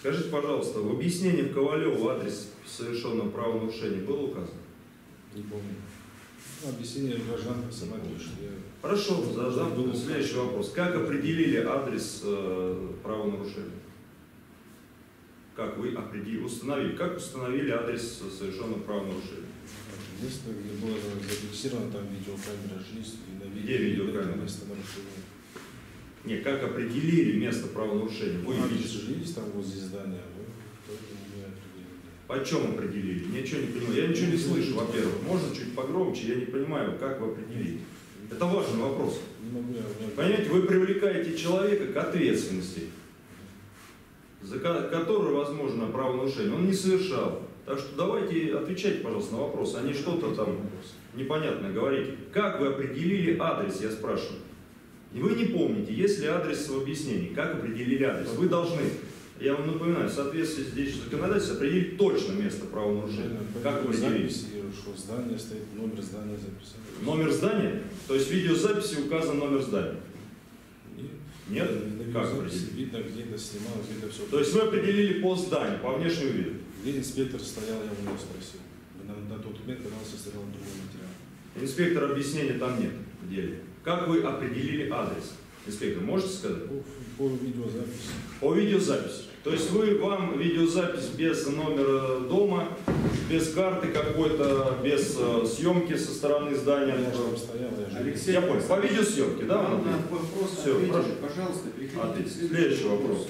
Скажите, пожалуйста, в объяснении в Ковалеву адрес совершенного правонарушения был указан? Не помню. Объяснение гражданка сама пишет. Хорошо, задам следующий вопрос. Как определили адрес правонарушения? Как вы установили? Как установили адрес совершенного правонарушения? Место, где было зафиксировано, там видеокамера есть. Где видеокамера? Место нарушения. Нет, как определили место правонарушения? Вы видели? Есть там возле здания, вы только не определили. Почем определили? Ничего не понимаю. Я ничего не слышу, во-первых. Можно чуть погромче, я не понимаю, как вы определили. Это важный вопрос. Понимаете, вы привлекаете человека к ответственности, за которую, возможно, правонарушение он не совершал. Так что давайте отвечайте, пожалуйста, на вопрос, а не что-то там непонятное говорите. Как вы определили адрес, я спрашиваю. И вы не помните, есть ли адрес в объяснении, как определили адрес. Вы должны, я вам напоминаю, в соответствии с действующим законодательством определить точно место правонарушения. Как определили? Что здание стоит, номер здания записали. Номер здания? То есть в видеозаписи указан номер здания? Нет? Как определили? Видно, где-то снимал, где-то все. То есть вы определили по зданию, по внешнему виду? Где инспектор стоял, я у него спросил. На тот момент, когда он составлял другой материал. Инспектор, объяснения там нет в деле. Как вы определили адрес? Инспектор, можете сказать? По видеозаписи. По видеозаписи. То есть вам видеозапись без номера дома, без карты какой-то, без съемки со стороны здания. Я же там стоял, Алексей, я понял. По видеосъемке, да? На вопрос все, прошу. Пожалуйста, ответьте. Следующий вопрос.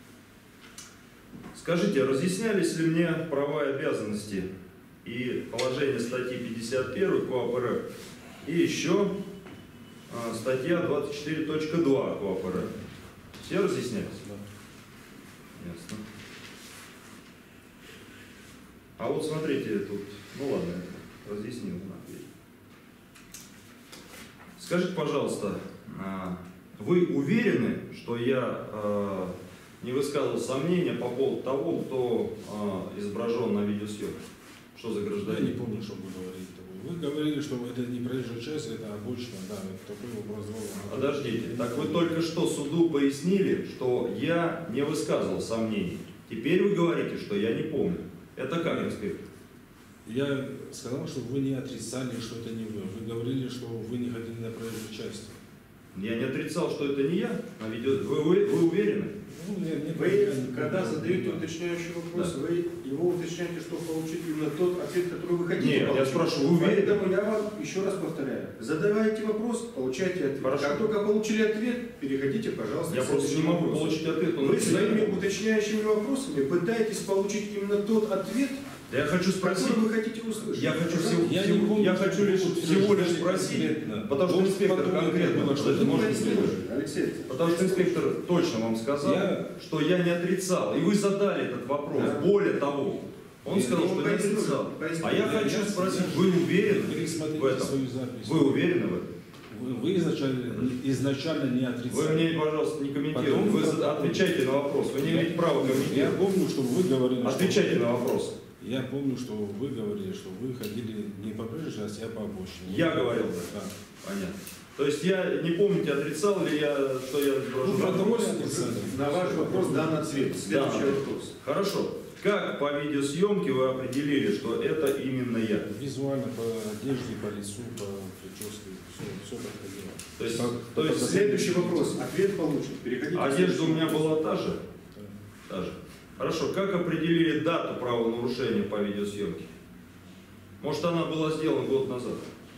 Скажите, разъяснялись ли мне права и обязанности и положение статьи 51 КоАП РФ и еще статья 24.2 КоАП РФ? Все разъяснялись? Да. Ясно. А вот смотрите, тут, ну ладно, разъяснил. Скажите, пожалуйста, вы уверены, что я не высказывал сомнения по поводу того, кто изображен на видеосъемке? Что за гражданин? Я не помню, что вы говорили. Вы говорили, что это не проезжая часть, это обочина, да, это такой вопрос. Подождите, так вы только что суду пояснили, что я не высказывал сомнений. Теперь вы говорите, что я не помню. Это как, инспектор? Я сказал, что вы не отрицали, что это не вы. Вы говорили, что вы не ходили на проезжую часть. Я не отрицал, что это не я. На видео... вы уверены? Вы, когда задаете уточняющий вопрос, да, вы его уточняете, чтобы получить именно тот ответ, который вы хотите. Нет, получить. я спрашиваю, вы уверены? Поэтому я вам еще раз повторяю. Задавайте вопрос, получайте ответ. Хорошо. Как только получили ответ, переходите, пожалуйста. Я просто не могу получить ответ. Вы своими уточняющими вопросами пытаетесь получить именно тот ответ, я хочу спросить, который вы хотите услышать. Я хочу лишь всего лишь спросить, потому что инспектор конкретно, что это может быть. Алексей, потому что инспектор точно вам сказал, что я не отрицал. И вы задали этот вопрос. Да. Более того, он сказал, что не отрицал. А я хочу спросить, вы уверены в этом? Вы уверены в этом? Вы изначально не отрицали. Вы мне, пожалуйста, не комментируйте. Вы отвечайте на вопрос. Вы не имеете права комментировать. Я помню, что вы говорили. Отвечайте на вопрос. Я помню, что вы говорили, что вы ходили не по проезжей части, а по обочине. Я говорил, да. Понятно. То есть я не помните, отрицал ли я, что я на ваш вопрос дан ответ. Следующий вопрос. Хорошо. Как по видеосъемке вы определили, что это именно я? Визуально, по одежде, по лицу, по прическе, все подходило. То есть следующий вопрос. Ответ получен. Переходите. Одежда у меня была та же? Та же. Хорошо. Как определили дату правонарушения по видеосъемке? Может, она была сделана год назад?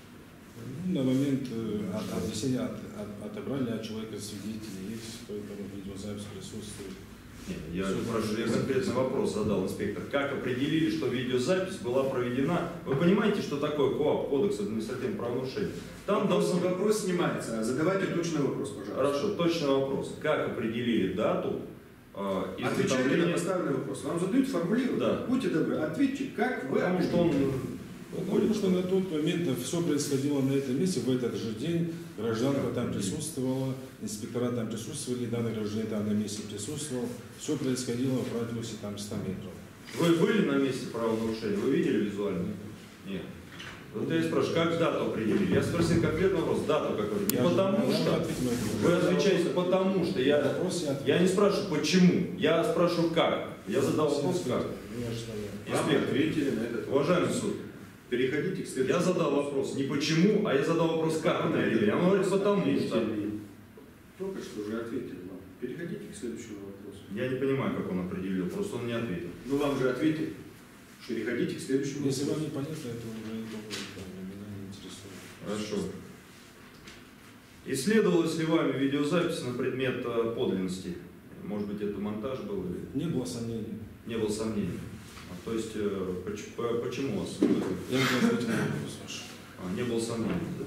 На момент отнесения отобрали от человека свидетелей, есть, поэтому видеозапись присутствует. Нет, я конкретный вопрос задал, инспектор. Как определили, что видеозапись была проведена? Вы понимаете, что такое КоАП, Кодекс административных правонарушений? Там вопрос снимается. Задавайте точный вопрос, пожалуйста. Хорошо, точный вопрос. Как определили дату Отвечайте на поставленный вопрос. Вам задают, формулируют. Да. Будьте добры, ответьте, как вы. Потому что он... Потому что на тот момент все происходило на этом месте, в этот же день. Гражданка там присутствовала, инспектора там присутствовали, данный гражданин там на месте присутствовал. Все происходило в радиусе там 100 метров. Вы были на месте правонарушения? Вы видели визуально? Нет. Вот я и спрашиваю, как дату определили? Я спросил конкретный вопрос, дату какой? Не потому что... Вы отвечаете потому что. Я не спрашиваю почему, я спрашиваю как. Я задал вопрос как. Вам ответили на этот вопрос. Уважаемый суд, Переходите к следующему. я задал вопрос не почему, а я задал вопрос как определили. Он говорит потому что. Только что уже ответили вам. Переходите к следующему вопросу. Я не понимаю, как он определил, просто он не ответил. Ну вам же ответили. Переходите к следующему Если вопросу. вам непонятно, это уже не меня не интересует. Хорошо. Исследовалась ли вами видеозапись на предмет подлинности? Может быть, это монтаж был или... Не было сомнений. Не было сомнений. То есть, почему у вас? Я не могу ответить на вопрос ваш. Не было сомнений, да?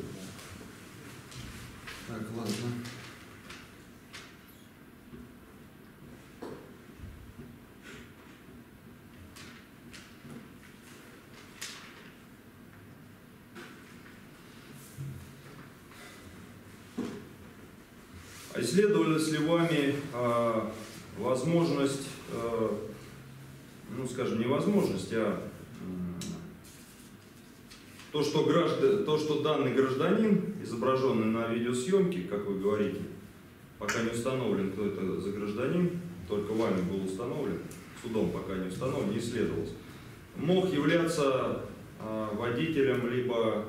Так, ладно. Исследовалась ли вами возможность, ну скажем, не возможность, а то, что данный гражданин, изображенный на видеосъемке, как вы говорите, пока не установлен, кто это за гражданин, только вами был установлен, судом пока не установлен, не исследовалось, мог являться водителем либо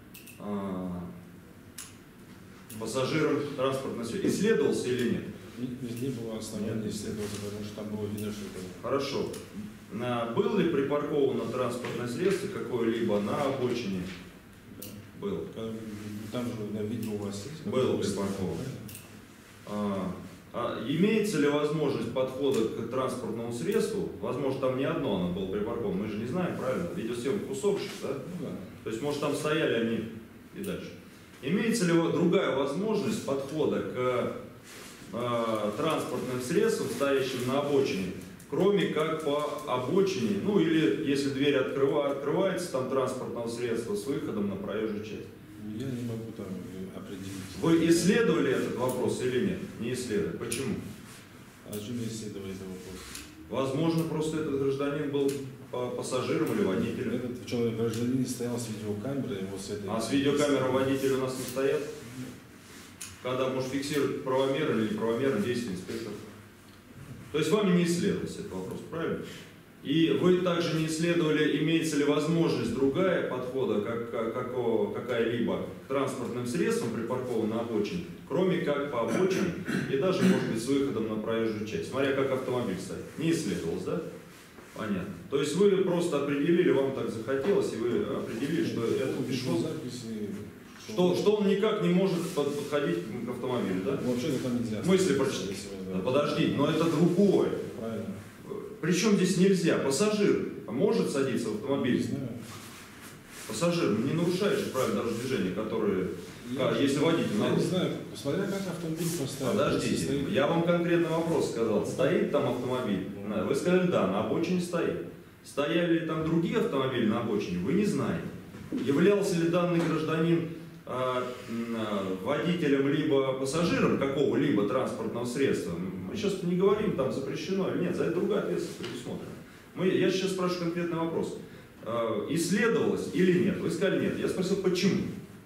пассажиром транспортного средства. Исследовался или нет? Не было основания исследовать, потому что там было видно, что это... Хорошо. Был ли припарковано транспортное средство какое-либо на обочине? Да. Был. Там же на видео у вас есть? Было припарковано. Имеется ли возможность подхода к транспортному средству? Возможно, там не одно оно было припарковано. Мы же не знаем, правильно? Видеосъемка кусочек, да? Ну, да. То есть, может, там стояли они и дальше. Имеется ли другая возможность подхода к транспортным средствам, стоящим на обочине, кроме как по обочине, ну или если дверь открывается там транспортного средства с выходом на проезжую часть? Я не могу там определить. Вы исследовали этот вопрос или нет? Не исследовали. Почему? А зачем я исследовал этот вопрос? Возможно, просто этот гражданин был пассажиром или водителем. Этот человек, гражданин, стоял с видеокамерой, его с этой... А с видеокамерой водители у нас не стоят? Когда может фиксировать правомерно или неправомерно действие инспектора. То есть вами не исследовался этот вопрос, правильно? И вы также не исследовали, имеется ли возможность другая подхода какая-либо к транспортным средствам, припаркованным на обочине, кроме как по обочине и даже, может быть, с выходом на проезжую часть, смотря как автомобиль стоит. Не исследовалось, да? Понятно. То есть вы просто определили, вам так захотелось, и вы определили, что это пешеход, что он никак не может подходить к автомобилю, да? Вообще-то там нельзя. Мысли прочитать. Да, подожди, но это другое. Правильно. Причем здесь нельзя? Пассажир может садиться в автомобиль? Не знаю. Пассажир не нарушает же правила дорожного движения, которые... если водитель Я не нарушит. знаю, смотря как автомобиль поставить. Подождите, я вам конкретный вопрос сказал. Стоит там автомобиль? Вы сказали, да, на обочине стоит. Стояли ли там другие автомобили на обочине? Вы не знаете. Являлся ли данный гражданин водителем либо пассажиром какого-либо транспортного средства? Мы сейчас не говорим, там запрещено или нет, за это другая ответственность предусмотрена. Я сейчас спрашиваю конкретный вопрос. Исследовалось или нет? Вы сказали нет. Я спросил, почему?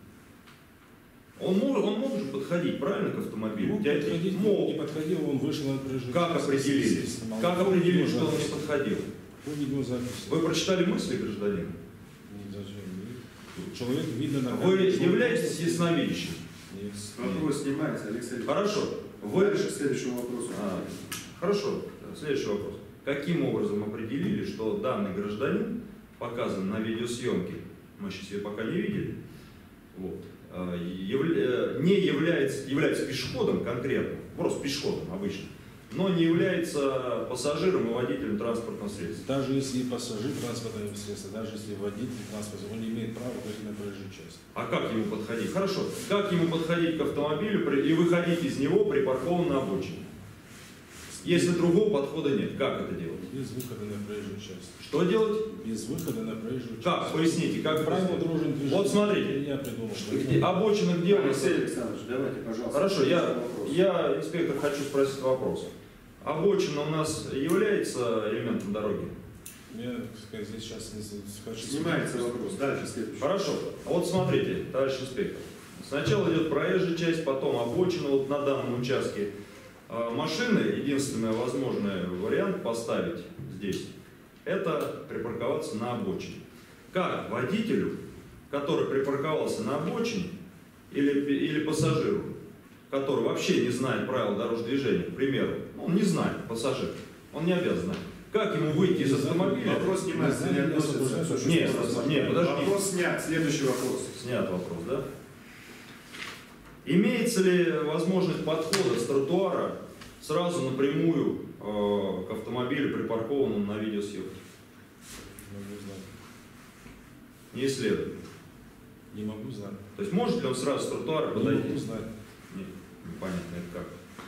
Он мог же подходить, правильно, к автомобилю? Мог подходить, не подходил, он вышел от проезжей. Как определили? Как определили, что он не подходил? По видеозаписи. Вы прочитали мысли гражданина? Человек видно на Вы являетесь ясновидящим? Нет. Вопрос снимается, Алексей. Хорошо. Дальше к следующему вопросу. Хорошо. Следующий вопрос. Каким образом определили, что данный гражданин показан на видеосъемке, мы сейчас ее пока не видели, вот, не является пешеходом конкретно, просто пешеходом обычно, но не является пассажиром и водителем транспортного средства? Даже если пассажир транспортного средства, даже если водитель транспортного, он не имеет права выходить на проезжую часть. А как ему подходить? Хорошо. Как ему подходить к автомобилю и выходить из него, припаркован на обочине? Если другого подхода нет, как это делать? Без выхода на проезжую часть. Что делать? Без выхода на проезжую часть. Как? Поясните, как Правила это сделать? дорожного движения. Вот смотрите. Я придумал. Обочина где у нас? Алексей Александрович, давайте, пожалуйста. Хорошо, вопрос. я, инспектор, хочу спросить вопрос. Обочина у нас является элементом дороги? Я, так сказать, здесь сейчас не хочу... Снимается вопрос. Дальше следующий. Хорошо. А вот смотрите, товарищ инспектор. Сначала идет проезжая часть, потом обочина вот на данном участке. Машины, единственный возможный вариант поставить здесь, это припарковаться на обочине. Как водителю, который припарковался на обочине, или пассажиру, который вообще не знает правил дорожного движения, к примеру, он не знает, пассажир, он не обязан знать. Как ему выйти из автомобиля? Вопрос снимается, не относится. Нет, подожди. Вопрос снят. Следующий вопрос. Снят вопрос, да? Имеется ли возможность подхода с тротуара сразу напрямую к автомобилю, припаркованному на видеосъемке? Не исследовали. Не могу знать. То есть может ли он сразу с тротуара подойти? Не могу знать. Нет, непонятно, это как.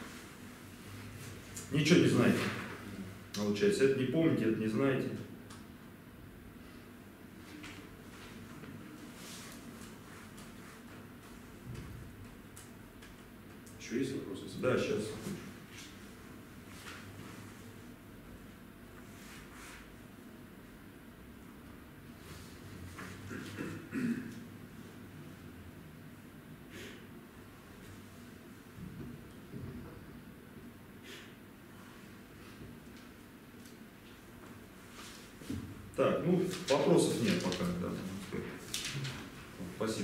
Ничего не знаете. Получается, это не помните, это не знаете. Еще есть вопросы? Да, сейчас. Так, ну, вопросов нет пока, да. Спасибо.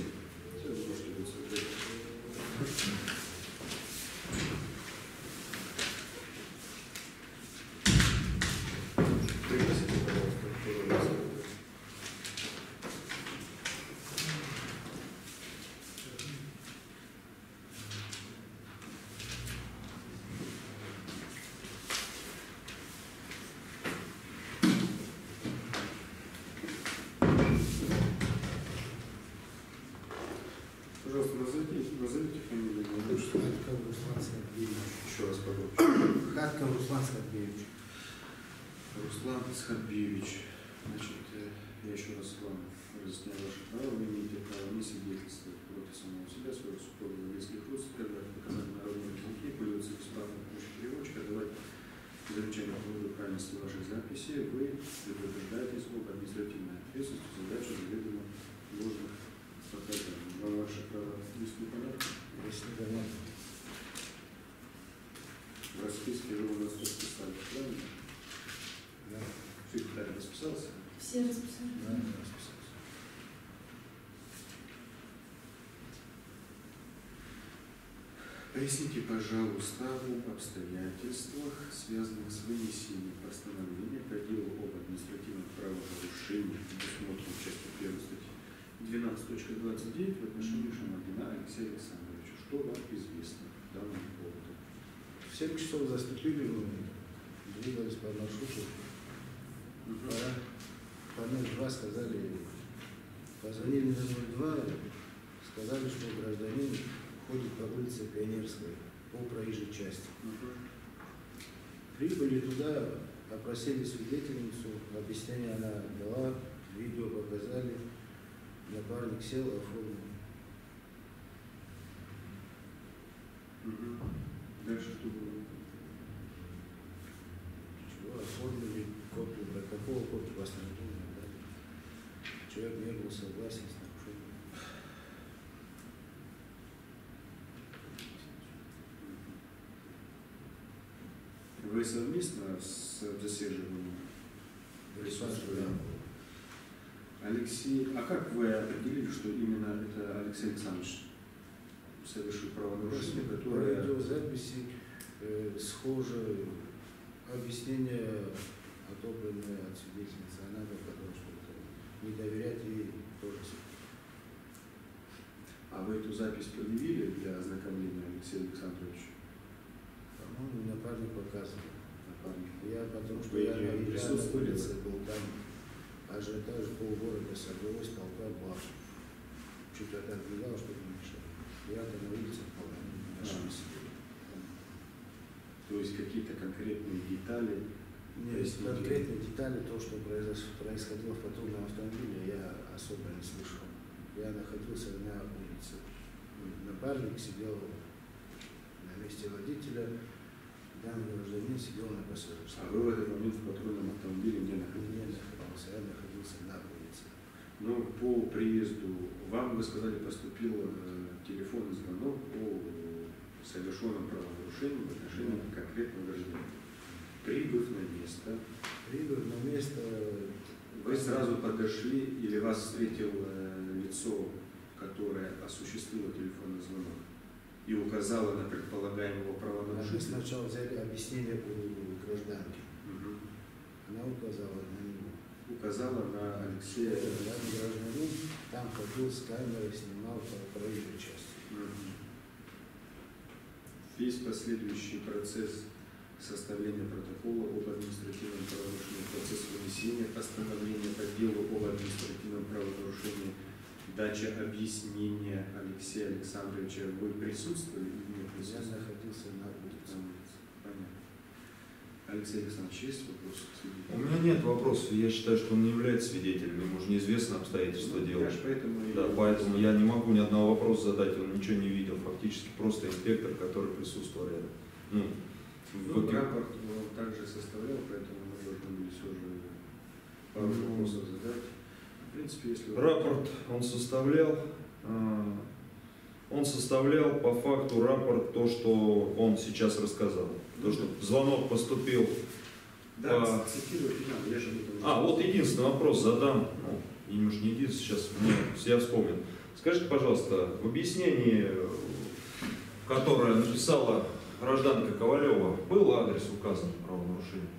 Пригласите, пожалуйста, пожалуйста, назовите фамилию. Хатков Руслан Сергеевич. Еще раз, пожалуйста. Хатков Руслан Сергеевич. Руслан Схабьевич. Значит, я еще раз вам разъясняю ваше право. Вы имеете право не свидетельствовать против самого себя, своего супруга, близких родственников, давать показания народного языке, пользоваться бесплатной помощью переводчика, давать замечания по поводу правильности ваших записей. Вы предупреждаетесь об административной ответственности за задачу заведомо ложных показаний. Вам ваши права есть непонятно? Если понятно. В расписке вы у нас расписали, правильно? Да. Секретарь расписался? Все расписали. Да, расписался. Поясните, пожалуйста, об обстоятельствах, связанных с вынесением постановления по делу об административном правонарушении, предусмотренном частью 1 статьи 12.29 в отношении Шамардина Алексея Александровича. Что вам известно по данному поводу? В 7 часов заступили, мы двигались по маршруту. По 02 сказали, позвонили на 02, сказали, что гражданин ходит по улице Пионерской, по проезжей части. Прибыли туда, опросили свидетельницу, объяснение она дала, видео показали, напарник сел, оформил. Дальше что было? Чего, оформили копию протокола, копию постановления, да. Человек не был согласен с нарушением. Вы совместно с засеживанием присутствовали? Алексей, а как вы определили, что именно это Алексей Александрович совершил правонарушение, По которое... видеозаписи схоже объяснение, отобранное от свидетельницы. Она показала, что это не доверять ей тоже. А вы эту запись предъявили для ознакомления Алексея Александровича? По-моему, напарник показывал. Напарник. Я потому что Вы я на присутствовали? улице был там, ажиотаж полгорода собралось, толпа была. Чуть отодвигал, чтобы не мешало. Я там на улице был, они на машине сидели. То есть какие-то конкретные детали? Нет, конкретные детали, то, что происходило в патрульном автомобиле, я особо не слышал. Я находился на улице. Напарник сидел на месте водителя, данный гражданин сидел на пассажирском. А вы в этот момент в патрульном автомобиле не находились? Не находился. по приезду вам, вы сказали, поступил телефонный звонок о совершенном правонарушении в отношении конкретного гражданина. Прибыв на место, вы сразу подошли или вас встретил лицо, которое осуществило телефонный звонок и указало на предполагаемого Мы правонарушителя? сначала взяли объяснение у гражданки. Мгм. Она указала на него. Указала на Алексея. Гражданин там ходил с камерой, снимал проезжую часть. Мгм. Весь последующий процесс составления протокола об административном правонарушении, процесс вынесения постановления по делу об административном правонарушении, дача объяснения Алексея Александровича, вы присутствовали или не Я присутствовали? находился на улице. Понятно. Алексей Александрович, есть вопросы к У свидетелю? меня нет вопросов. Я считаю, что он не является свидетелем. Ему же неизвестно обстоятельства дела. Я ж поэтому и- Да, поэтому я не могу ни одного вопроса задать, он ничего не видел. Фактически просто инспектор, который присутствовал рядом. Ну, рапорт он также составлял, поэтому мы должны были все же пару вопросов задать. В принципе, если... Рапорт он составлял по факту рапорт то, что он сейчас рассказал. То, что звонок поступил. Да, цитировать не надо, я же об этом уже Вот сказал. единственный вопрос задам. Ну, и уж не единственный, сейчас я вспомнил. Скажите, пожалуйста, в объяснении, которое написала гражданка Ковалева, был адрес указан правонарушения?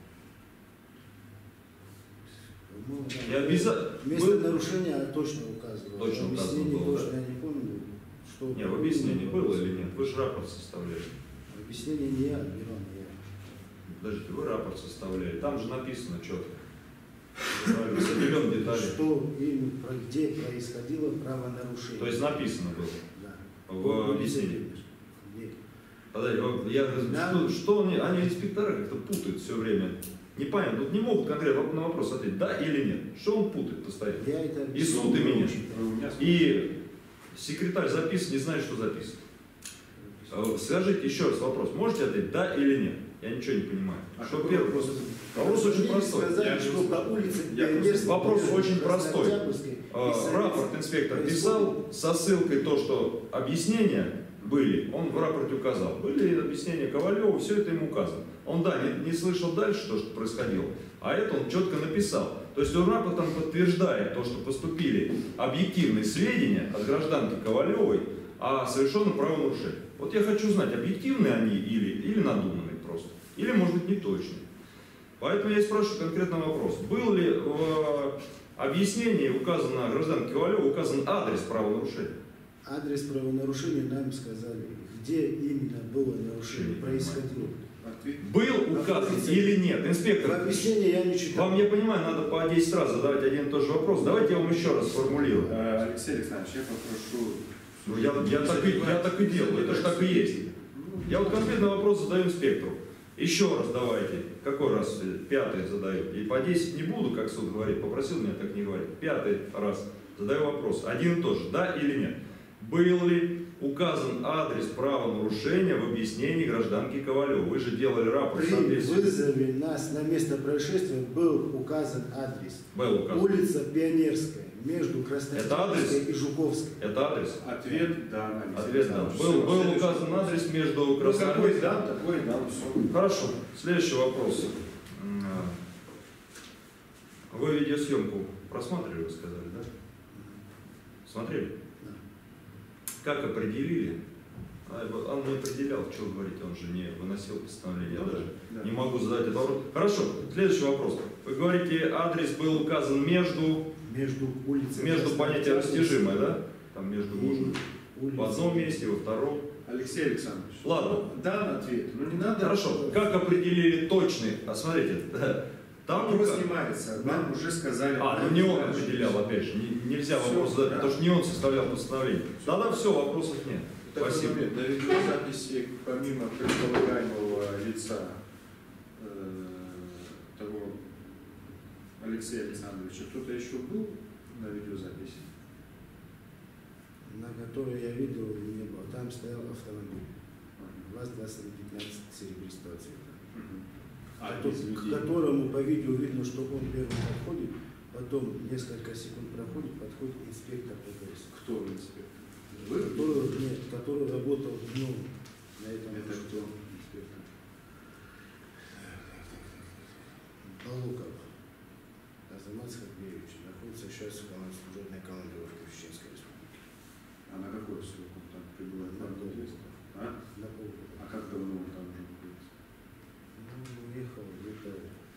И обязательно... Место нарушения точно указывало. Точно В указано объяснении было, точно да? я не помню, что... Не, в объяснении было или нет? Вы же рапорт составляли. Объяснение не я, Мирон, не я. Подождите, вы рапорт составляли. Там же написано четко. Определен детали. Что именно, где происходило правонарушение. То есть написано было Да. в объяснении. Где? Подождите, что они инспектора как-то путают все время. Непонятно, тут не могут конкретно на вопрос ответить, да или нет. Что он путает постоянно? Я это И суд, и меня. У меня И секретарь записан, не знает, что записано. Скажите еще раз вопрос. Можете ответить, да или нет? Я ничего не понимаю. Что какой первый вопрос? вопрос? Вопрос очень простой. Сказали, что по улице Пионерской, Вопрос очень между простой. Краснооктябрьской и Советской Рапорт инспектор писал со ссылкой то, что объяснения были, он в рапорте указал. Были объяснения Ковалева, все это ему указано. Он, да, не слышал дальше то, что происходило, а это он четко написал. То есть он рапортом подтверждает то, что поступили объективные сведения от гражданки Ковалевой о совершенном правонарушении. Вот я хочу знать, объективные они или надуманные просто, или, может быть, неточные. Поэтому я спрашиваю конкретный вопрос. Был ли в объяснении указано гражданке Ковалевой указан адрес правонарушения? Адрес правонарушения нам сказали, где именно было нарушение, Не происходило. Ответ. Был указан или нет? В Инспектор, объяснении я не читал. вам, я понимаю, надо по 10 раз задавать один и тот же вопрос. Давайте я вам еще раз сформулирую. Алексей Александрович, я попрошу... Ну, я так и делаю, это же так и есть. Я вот конкретный вопрос задаю инспектору. Еще раз давайте. Какой раз? Пятый задаю. И по 10 не буду, как суд говорит. Попросил меня так не говорить. Пятый раз задаю вопрос. Один и тот же. Да или нет? Был ли указан адрес правонарушения в объяснении гражданки Ковалевой? Вы же делали рапорт. При вызове нас на место происшествия был указан адрес. Был указан. Улица Пионерская, между Это Краснооктябрьской адрес? и Жуковской. Это адрес? Ответ да, Алексей Ответ да. Александрович. Был Всё, указан адрес между Ну, какой Краснооктябрьской. дан, такой дан, все. Хорошо. Следующий вопрос. Вы видеосъемку просматривали, вы сказали, да? Смотрели? Да. Как определили? Он не определял, что вы говорите, он же не выносил постановление. Я даже Да. не могу задать этот вопрос. Хорошо, следующий вопрос. Вы говорите, адрес был указан между Между понятие растяжимое, да? Там между можно улицей. в одном месте, во втором. Алексей Александрович. Ладно. Дан ответ. Ну не надо. Хорошо, как определили точный? Смотрите, там Вопрос снимается. Вам уже сказали. ну не он определял, опять же, нельзя Всё, вопрос задать, да. потому что не он составлял постановление. Тогда все, вопросов нет. Такой Спасибо. момент. На видеозаписи, помимо предполагаемого лица того Алексея Александровича, кто-то еще был на видеозаписи? На которой я видел, не было. Там стоял автомобиль. ВАЗ-2315 серебристого цвета. А К которому по видео видно, что он первым подходит, потом несколько секунд проходит, подходит инспектор ДПС. Кто инспектор? Вы? Который работал днем на этом. Это кто инспектор? Балуков Азамат Сергеевич находится сейчас в служебной командировке в Чеченской Республике. А на какой срок он там прибывает? На полгода. А? На полгода. А как давно он там уже находится? Ну, уехал где-то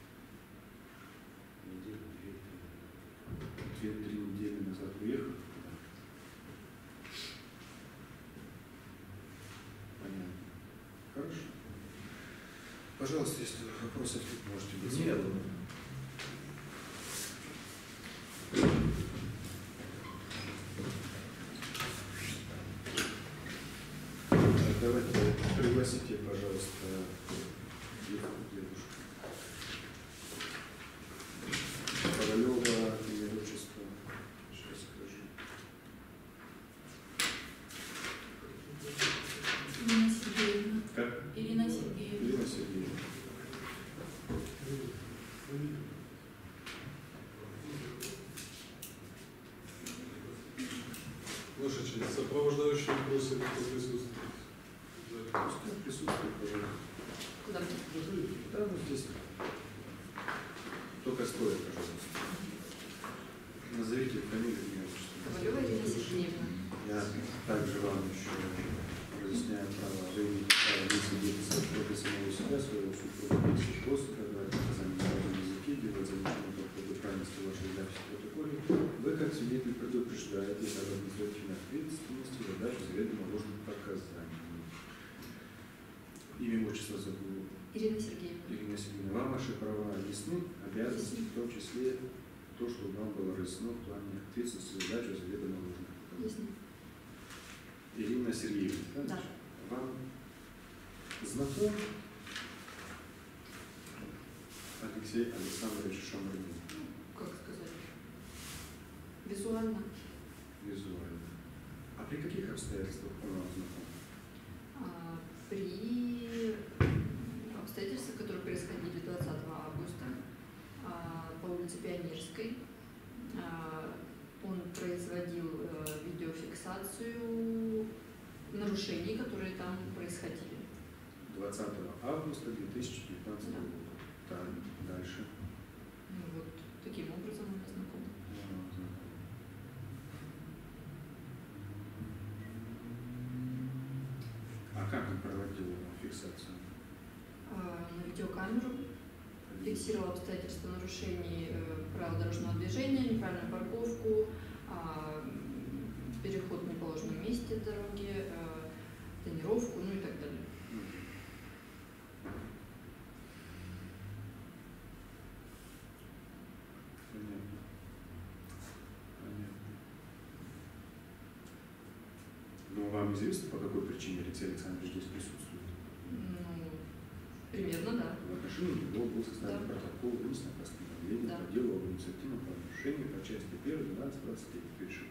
неделю, 2-3 недели назад уехал? Понятно. Хорошо. Пожалуйста, если вопросов тут можете быть. Нет. Давайте пригласите, пожалуйста, девушку. Королева, имя, отчество. Сейчас скажу. Ирина Сергеевна. Как? Ирина Сергеевна. Ирина Сергеевна. Ваша честь, сопровождающие просят присутствовать. Пускай присутствует, пожалуйста. Куда мне? Да, вот здесь. Только стоит, пожалуйста. Назовите фамилию, имя, отчество. Ковалева Ирина Сергеевна. Я также вам еще разъясняю право. Вы имеете право не свидетельствовать против самого себя, своего супруга, близких родственников, давать показания на родном языке, делать замечания по поводу правильности вашей записи в протоколе. Вы, как свидетель, предупреждаете об административной ответственности за дачу заведомо ложных показаний. Имя, отчество забыл. Ирина Сергеевна. Ирина Сергеевна, вам ваши права ясны, обязанности, в том числе то, что вам было разъяснено в плане ответственности за дачу заведомо ложных показаний. Ясно. Ирина Сергеевна, Да. вам знаком Алексей Александрович Шамрин? Как сказать? Визуально. Визуально. А при каких обстоятельствах он вам знаком? При обстоятельствах, которые происходили 20 августа по улице Пионерской, он производил видеофиксацию нарушений, которые там происходили. 20 августа 2019 Да. года. Так, дальше. Ну, вот таким образом он знаком. А как он проводил фиксацию? На видеокамеру фиксировал обстоятельства нарушений правил дорожного движения, неправильную парковку, переход в неположенном месте дороги, тонировку, ну и так далее. Понятно. Понятно. Ну, вам известно, по какой причине Алексей Александрович здесь присутствует? Ну, примерно, да. В отношении него был составлен Да. протокол устное постановление Да. по делу об административном правонарушении по части 1, 12-23 пишет.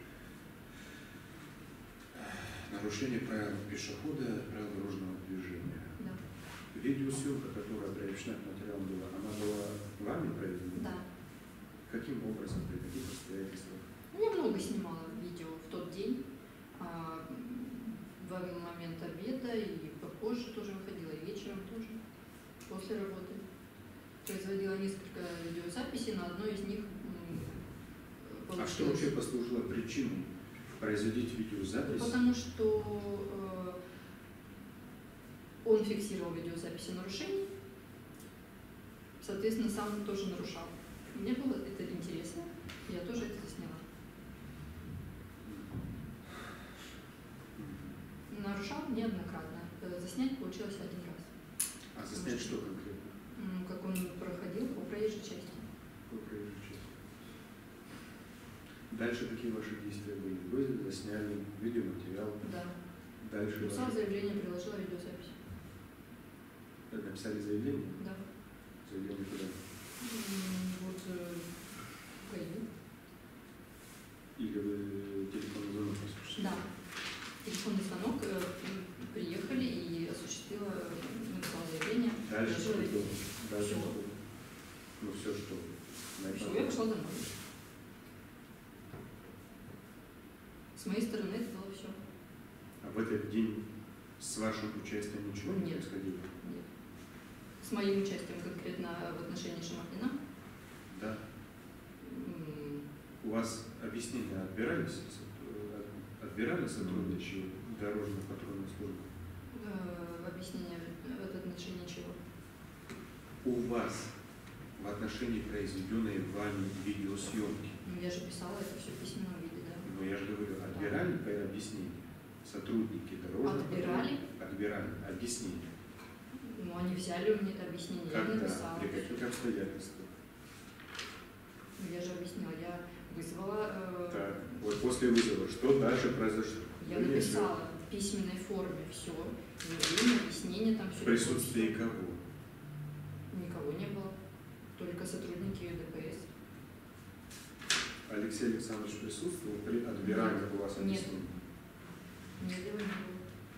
Нарушение правил пешехода, правил дорожного движения. Да. Видеосъемка, которая приобщена к материалам дела, она была вами проведена? Да. Каким образом, при каких обстоятельствах? Ну, я много снимала видео в тот день, во момент обеда и попозже тоже выходила, и вечером тоже, после работы. Производила несколько видеозаписей, на одной из них А что вообще послужило причиной производить видеозапись? Потому что он фиксировал видеозаписи нарушений, соответственно, сам тоже нарушал. Мне было это интересно, я тоже это засняла. Нарушал неоднократно. Заснять получилось один раз. А заснять что конкретно? Как он проходил по проезжей части. По проезжей части. Дальше какие ваши действия были? Вы засняли видеоматериал. Да. Дальше Написала заявление, приложила видеозапись. написали заявление? Да. Заявление куда? Вот КАИ. Или вы телефонный звонок послушали? Да. Телефонный звонок, приехали и осуществила, написала заявление. Дальше что приложила было? Дальше Всё. что было? Ну все что? На Все, этом- я пошла домой. С моей стороны это было все. А в этот день с вашим участием ничего не Нет. происходило? Нет. С моим участием конкретно в отношении Шамахина. Да. У вас объяснения отбирались сотрудничьи дорожно-патрульной службы? Объяснение в отношении чего? У вас в отношении произведенной вами видеосъемки, Ну, я же писала это все в письменном виде, да. но я же говорю, отбирали по объяснению сотрудники Отбирали? Отбирали объяснение. Ну, они взяли у меня это объяснение, я Когда? написала. При каких обстоятельствах? Ну, я же объяснила, я вызвала... Так, вот после вызова, что дальше произошло? Я написала в письменной форме все, заявление, объяснение, там все. В присутствии кого? Никого не было, только сотрудники ДПС. Алексей Александрович присутствовал при отбирании у вас Нет. объяснений? Нет, его не было.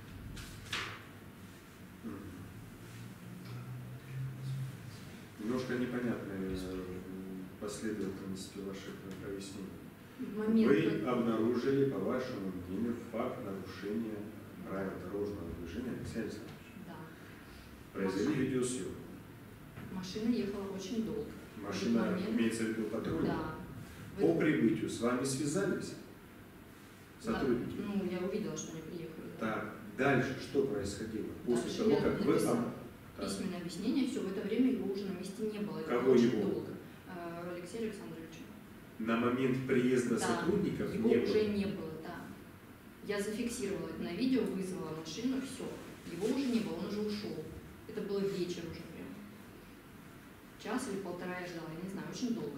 Немножко непонятная последовательность ваших объяснений. В момент, Вы обнаружили, по вашему мнению, факт нарушения правил дорожного движения, Алексей Александрович. да, Произвели видеосъемку. машина ехала очень долго. Машина, В этот момент- имеется в виду патруль? Да. По прибытию с вами связались сотрудники? Да, ну, я увидела, что они приехали. да. Так, дальше что происходило? После Дальше того, я как вы... написала Так. письменное объяснение, все, в это время его уже на месте не было. Это Кого было очень его? долго. Алексея Александровича. На момент приезда Да, сотрудников его не уже было? не было, да. Я зафиксировала это на видео, вызвала машину, все. Его уже не было, он уже ушел. Это было вечер уже прям. Час или полтора я ждала, я не знаю, очень долго.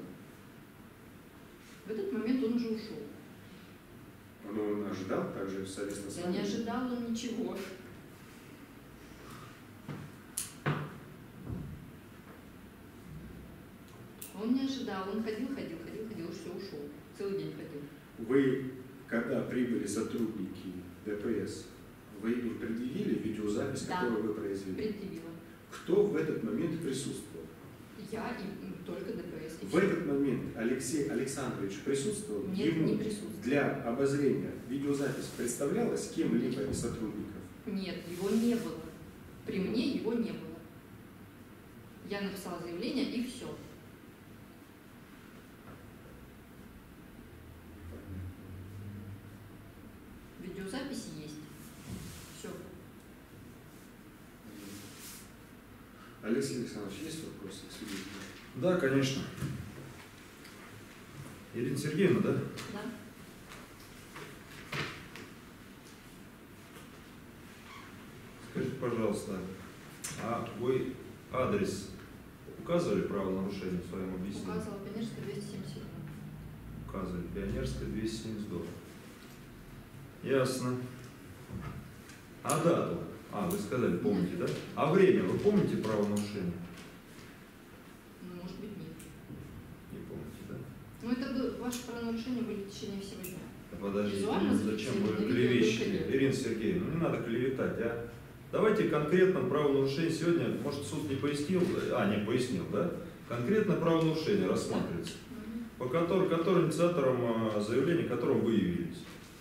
В этот момент он уже ушел. Он ожидал также совместно с Я вами? не ожидала ничего. Он не ожидал, он ходил, все, ушел. Целый день ходил. Вы, когда прибыли сотрудники ДПС, вы им предъявили видеозапись, Да. которую вы произвели? Предъявила. Кто в этот момент присутствовал? Я и только ДПС. и В всё. этот момент Алексей Александрович присутствовал? Нет, Ему не присутствовал. для обозрения видеозапись представлялась кем-либо из сотрудников? Нет, его не было. При мне его не было. Я написала заявление и все. Видеозапись есть. Все. Алексей Александрович, есть вопросы к свидетелю? Да, конечно. Ирина Сергеевна, да? Да? Скажите, пожалуйста, а вы адрес указывали правонарушение в своем объяснении? Указывала, конечно, 277. Указывали. Пионерская, 272. Ясно. А дату? А, вы сказали, помните, да? А время вы помните правонарушение? Ну, может быть, нет. Не помните, да? Ну, это было, ваше правонарушение были в течение всего дня. Да подождите, Визуально ну зачем зафиксировано, вы на видео клевещете? только нет. Ирина Сергеевна, ну не надо клеветать, а? Давайте конкретно правонарушение сегодня, может, суд не пояснил, не пояснил, да? Конкретно правонарушение рассматривается, по которому инициатором заявления, которым вы явились.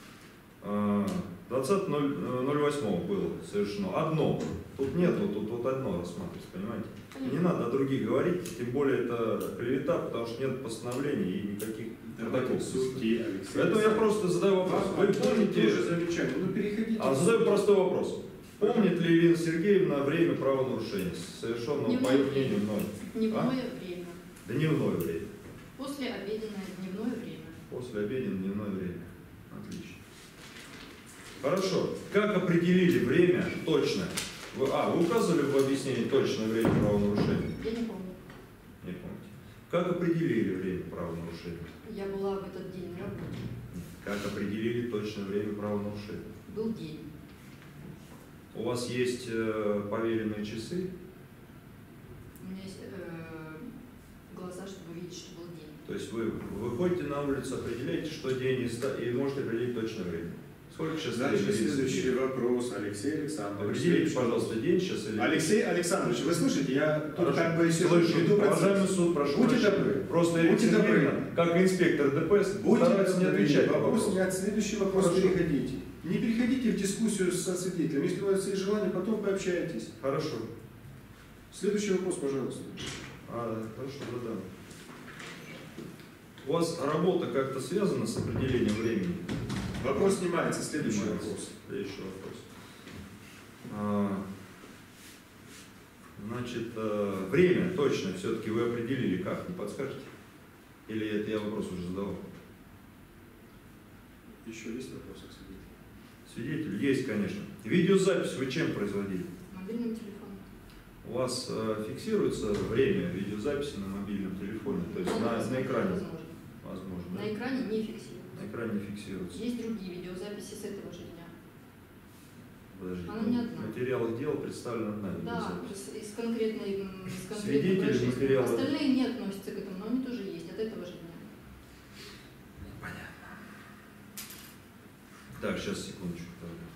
20.08 было совершено. Одно. Тут нет, тут вот одно рассматривается, понимаете? И не надо о других говорить, тем более это клевета, потому что нет постановлений и никаких протоколов. Судьи, Алексей Поэтому я Александрович. просто задаю вопрос. Вы помните... Тоже замечание. Ну, переходите. Задаю простой вопрос. Помнит ли Ирина Сергеевна время правонарушения, совершенного по ее мнению мной? Дневное время. Дневное время. Послеобеденное дневное время. После обеденное дневное время. Отлично. Хорошо. Как определили время точно? Вы указывали в объяснении точное время правонарушения? Я не помню. Не помните. Как определили время правонарушения? Я была в этот день на работе. Как определили точное время правонарушения? Был день. У вас есть поверенные часы? У меня есть глаза, чтобы видеть, что был день. То есть вы выходите на улицу, определяете, что день, и можете определить точное время. Сколько сейчас Дальше времени? следующий вопрос. Алексей Александрович. Определите, пожалуйста, день сейчас или... Алексей Александрович, вы слышите, я тут Хорошо. как бы сижу, Слышу. веду Уважаемый процесс. суд, прошу Будьте прощения. добры. Просто Будьте Ирина добры. Сергеевна, как инспектор ДПС, Будьте старается не отвечать на вопрос вопрос. не от следующий вопрос Хорошо. переходите. Не переходите в дискуссию со свидетелем. Если у вас есть желание, потом пообщайтесь. Хорошо. Следующий вопрос, пожалуйста. Хорошо, да. У вас работа как-то связана с определением времени? Вопрос снимается. Следующий Снимается. вопрос. Следующий вопрос. Значит, время точно все-таки вы определили как? Не подскажете? Или это я вопрос уже задавал? Еще есть вопросы к свидетелю? Свидетель есть, конечно. Видеозапись вы чем производили? Мобильным телефоном. У вас фиксируется время видеозаписи на мобильном телефоне, то есть на экране? Возможно. Возможно, да? На экране не фиксируется. На экране не фиксируется. Есть другие видеозаписи с этого же дня. Подождите, Она не одна. в материалах дела представлена одна Да, видеозапись. из конкретной Свидетели происшествия. материала. Остальные не относятся к этому, но они тоже есть от этого же дня. Понятно. Так, сейчас, секундочку.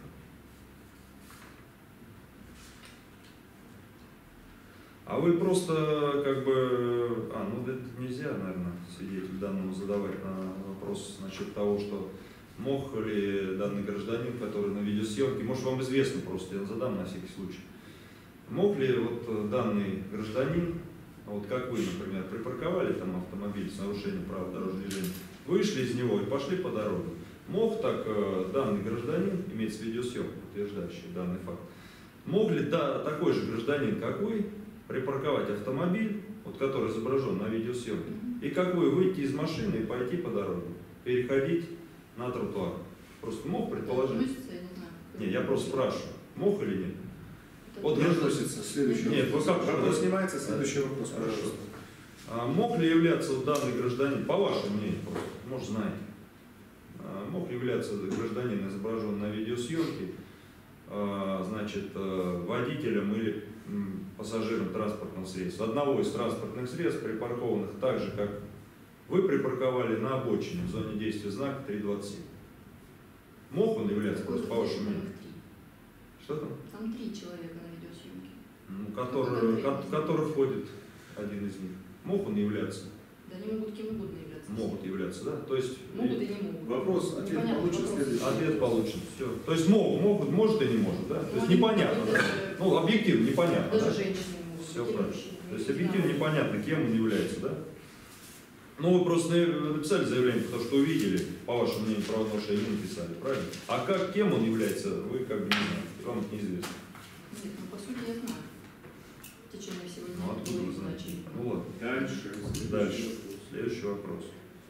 А вы просто как бы... ну это нельзя, наверное, свидетелю данному задавать на вопрос насчет того, что мог ли данный гражданин, который на видеосъемке, может вам известно просто, я задам на всякий случай, мог ли вот данный гражданин, вот как вы, например, припарковали там автомобиль с нарушением правил дорожного движения, вышли из него и пошли по дороге, мог так данный гражданин, имеется видеосъемка, утверждающий данный факт, мог ли такой же гражданин, как вы, припарковать автомобиль, вот, который изображен на видеосъемке, и как вы выйти из машины и пойти по дороге, переходить на тротуар? Просто мог предположить? Относится, я не знаю. Не, я просто спрашиваю, мог или нет? Это Вот Не тоже- относится. Следующий Нет, вопрос. вот как- Вопрос снимается. Следующий вопрос, Хорошо. пожалуйста. Мог ли являться данный гражданин, по вашему мнению, просто, может знаете, мог ли являться гражданин, изображен на видеосъемке, значит, водителем или пассажиром транспортного средства, одного из транспортных средств, припаркованных так же, как вы припарковали на обочине в зоне действия знака 327? Мог он являться, просто по вашему Там мнению? их 3. Что там? Там 3 человека на видеосъемке. Который входит один из них. Мог он являться? Да они могут кем угодно являться. Могут являться, да? То есть Могут и не могут. Вопрос, ответ Непонятно, получен. вопрос. Следующий. ответ получен. Все. То есть могут, может и не может, да? То есть непонятно, да? Ну, объективно непонятно, Даже да? женщины могут. Все или правильно. мужчины. То есть Не объективно знаю. непонятно, кем он является, да? Ну, вы просто написали заявление, потому что увидели, по вашему мнению, правонарушение написали, правильно? А кем он является, вы как бы не знаете, вам это неизвестно. Нет, ну по сути я знаю. В течение всего дня Ну, это откуда было вы знаете? значение. Ну ладно, Дальше. Дальше. Следующий вопрос.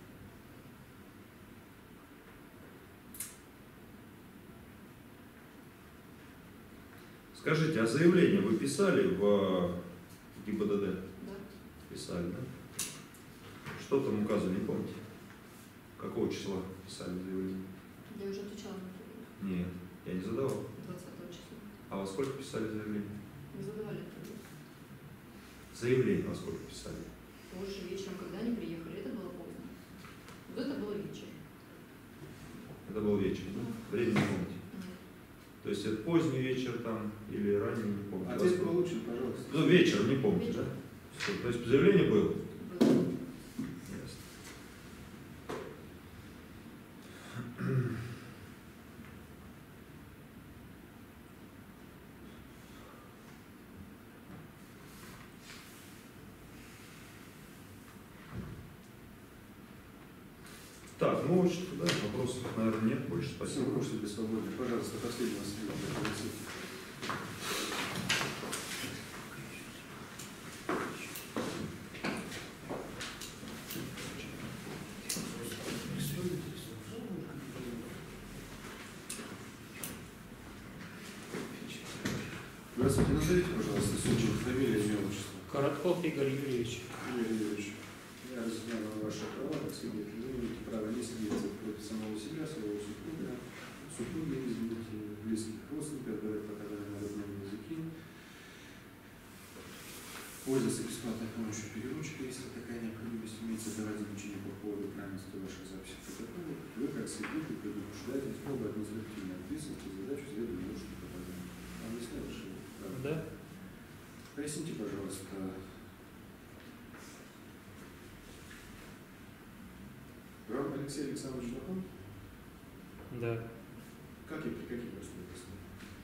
Скажите, а заявление вы писали в ГИБДД? Да. Писали, да? Что там указано, не помните? Какого числа писали заявление? Я уже отвечала на это. Нет, я не задавал. 20 числа. А во сколько писали заявление? Мы задавали это. Заявление во сколько писали? Позже вечером, когда они приехали, это было поздно. Вот это было вечером. Это был вечер, да? Время не помните. Нет. То есть это поздний вечер там или ранний, не помните. Ответ Во сколько? получен, пожалуйста. Ну, вечером, не помните, да? Всё. То есть заявление было? Было. Ясно. Так, ну вот что, да, вопросов, наверное, нет больше. Спасибо, Спасибо. можете быть свободны. Пожалуйста, последний свидетель. Здравствуйте, назовите, пожалуйста, случай, фамилия, имя, отчество. Коротков Игорь Юрьевич. Юрий Юрьевич, я разъясняю ваши права, как свидетель. Вы имеете право не свидетельствовать против самого себя, своего супруга, супруги, извините, близких родственников, давать показания на родном языке, пользоваться бесплатной помощью переводчика, если такая необходимость имеется, давать замечания по поводу правильности ваших записей в протоколе. Вы, как рассветить и предупреждать особо административной ответственности за задачу заведомо нарушения пропаганда. Объясняю ваше право. Да? Поясните, пожалуйста, вам Алексей Александрович знаком? Да. Как и при каких обстоятельствах?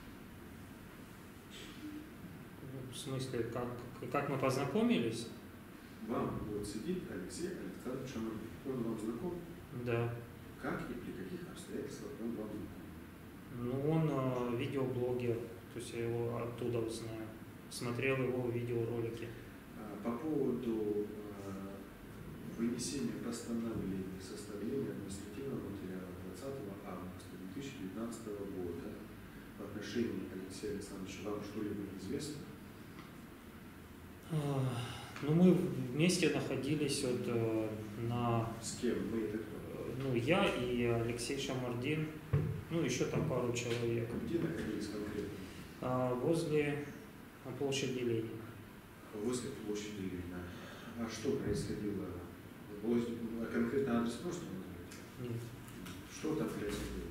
В смысле, как мы познакомились? Вам вот сидит Алексей Александрович Шамарин. Он вам знаком? Да. Как и при каких обстоятельствах он вам знаком? Ну, он видеоблогер, то есть я его оттуда знаю. Смотрел его видеоролики. По поводу вынесения постановления составления административного материала 20 августа 2019 года в отношении Алексея Александровича вам что-либо известно? Ну, мы вместе находились вот на... С кем? Вы это кто? Ну, я и Алексей Шамардин, ну, еще там пару человек. Где находились конкретно? Возле площади Ленина. Возле площади Ленина. А что происходило? А конкретно адрес просто назвать? Нет. Что там происходило?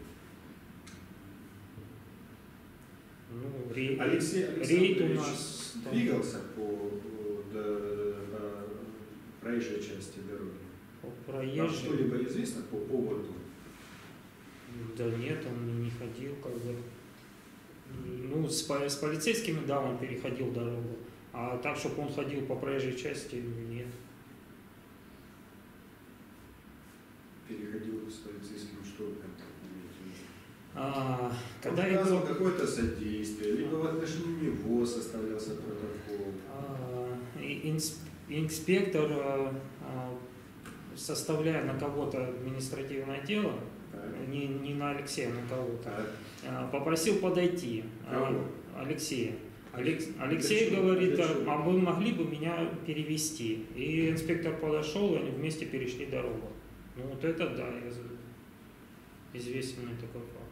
Ну, Алексей рейд у Александрович нас там. двигался по проезжей части дороги? Вам Проезжий. что-либо известно по поводу? Да нет, он не ходил, как бы. Ну, с полицейскими, да, он переходил дорогу. А так, чтобы он ходил по проезжей части, нет. Переходил с полицейским, что вы там Когда он я оказывал был, какое-то содействие, либо в отношении него составлялся протокол. инспектор, составляя на кого-то административное дело, Так. не на Алексея, на кого-то, Так. попросил подойти Кого? Алексея. Алексей Для чего? говорит, Для чего? а вы могли бы меня перевести? И инспектор подошел, и они вместе перешли дорогу. Ну вот это да, известен мне такой факт.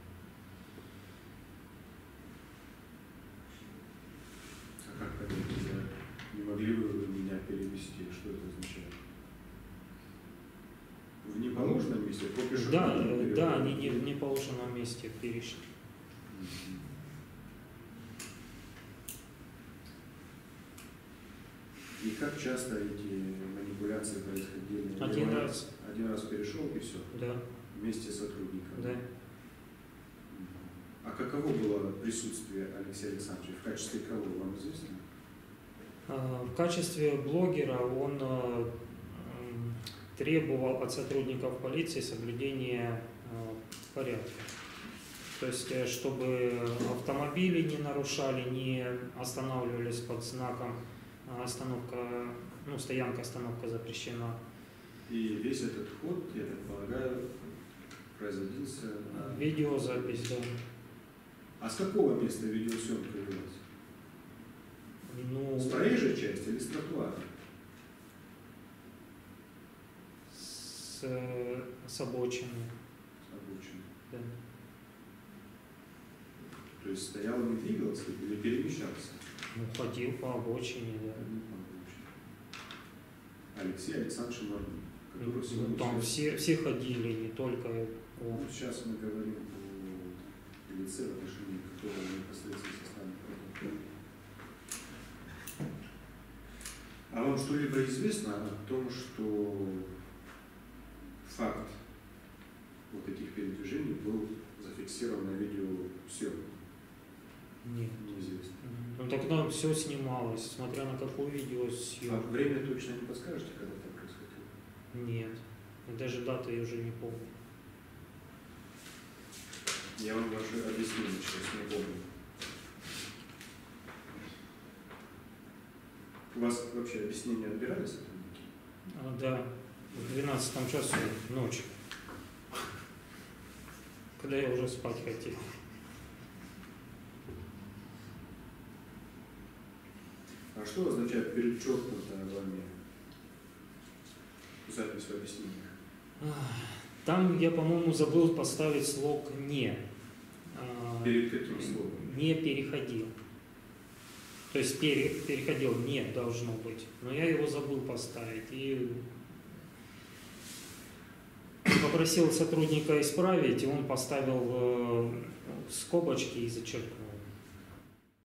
А как понять, не могли бы вы меня перевести? Что это означает? В неположенном месте? По пешеходному переходу? Да, они не в неположенном месте перешли. Мгм. И как часто эти манипуляции происходили? Один раз. Один раз перешел и все, Да, вместе с сотрудником. да. А каково было присутствие Алексея Александровича? В качестве кого, вам известно? В качестве блогера он требовал от сотрудников полиции соблюдения порядка. То есть, чтобы автомобили не нарушали, не останавливались под знаком остановка, ну, стоянка, остановка запрещена. И весь этот ход, я так полагаю, производился на... Видеозапись, да. А с какого места видеосъемка велась? Ну, С проезжей части или с тротуара? с обочины, С обочины. да. То есть стоял и не двигался или перемещался? Ну, ходил по обочине, да. Алексей Александрович Шамарин, который сегодня... Ну, там все ходили, не только он. Ну, сейчас мы говорим о лице, в отношении которого непосредственно составлен протокол. А вам что-либо известно о том, что факт вот этих передвижений был зафиксирован на видеосъемку? Нет. Неизвестно. Ну, тогда все снималось, смотря на какую А видеосъемку. время точно не подскажете, когда это происходило? Нет. И даже даты я уже не помню. Я вам ваше объяснение сейчас не помню. У вас вообще объяснения отбирали сотрудники? Да, в 12 часу ночи, когда я уже спать хотел. А что означает перечеркнутая вами запись в объяснениях? Там я, по-моему, забыл поставить слог «не». Перед каким словом? Не переходил. То есть переходил «не» должно быть. Но я его забыл поставить. И попросил сотрудника исправить, и он поставил скобочки и зачеркнул.